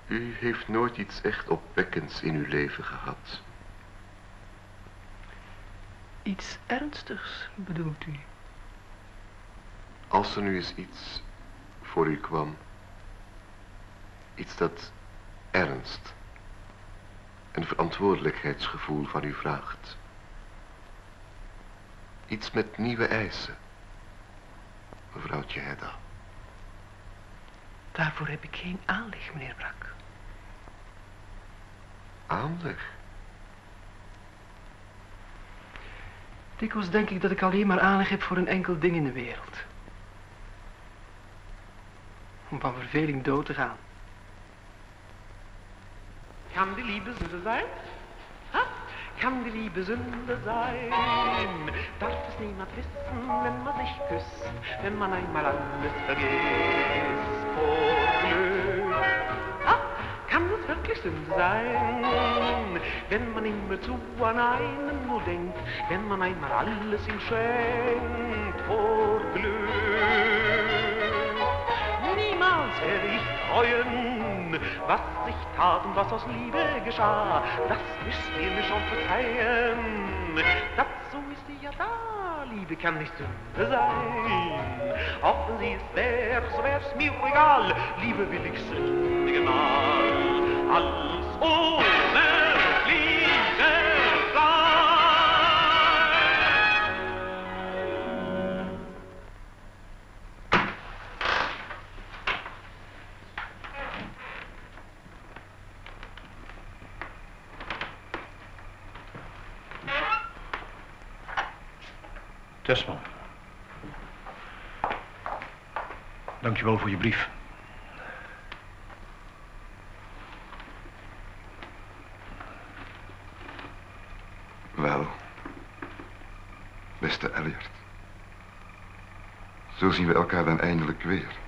U heeft nooit iets echt opwekkends in uw leven gehad. Iets ernstigs, bedoelt u? Als er nu eens iets voor u kwam. Iets dat ernst en verantwoordelijkheidsgevoel van u vraagt. Iets met nieuwe eisen, mevrouwtje Hedda. Daarvoor heb ik geen aanleg, meneer Brak. Aanleg? Dikwijls denk ik dat ik alleen maar aanleg heb voor een enkel ding in de wereld. Om van verveling dood te gaan. Kan die Liebe Sünde sein? Ha? Kann die Liebe Sünde sein? Darf es niemand wissen, wenn man sich küsst, wenn man einmal alles vergisst vor Glück? Ha? Kann es wirklich Sünde sein, wenn man immerzu an einen nur denkt, wenn man einmal alles ihm schenkt vor Glück? Niemals werde ich freuen, was ich tat und was aus Liebe geschah, das müsst ihr mir schon verzeihen. Dazu ist sie ja da, Liebe kann nicht Sünde sein. Auch wenn sie es wär, so wär's mir egal, Liebe will ich sündigen mal, als ohne Liebe sein. Tesman. Dankjewel voor je brief. Wel, beste Elliot. Zo zien we elkaar dan eindelijk weer.